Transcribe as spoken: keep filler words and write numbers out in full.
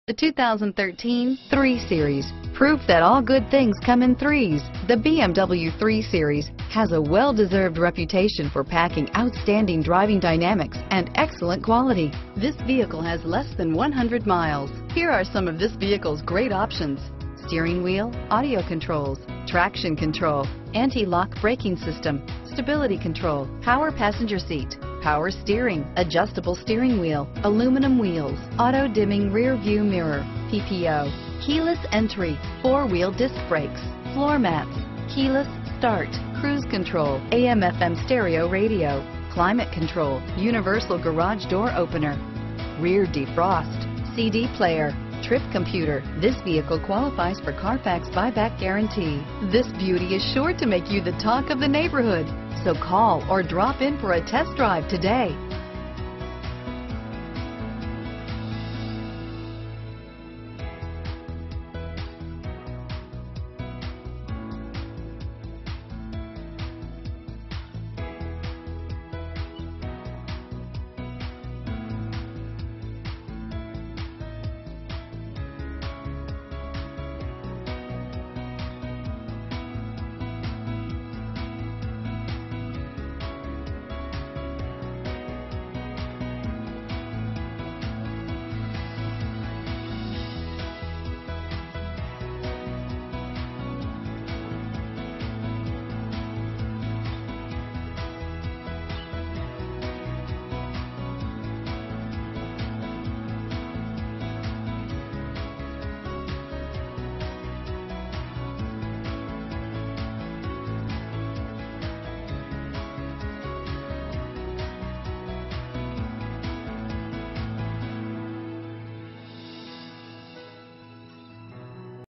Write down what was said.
The two thousand thirteen three Series. Proof that all good things come in threes. The B M W three Series has a well-deserved reputation for packing outstanding driving dynamics and excellent quality. This vehicle has less than one hundred miles. Here are some of this vehicle's great options: steering wheel audio controls, traction control, anti-lock braking system, stability control, power passenger seat, power steering, adjustable steering wheel, aluminum wheels, auto dimming rear view mirror, P P O, keyless entry, four-wheel disc brakes, floor mats, keyless start, cruise control, A M F M stereo radio, climate control, universal garage door opener, rear defrost, C D player, trip computer. This vehicle qualifies for Carfax buyback guarantee. This beauty is sure to make you the talk of the neighborhood. So call or drop in for a test drive today.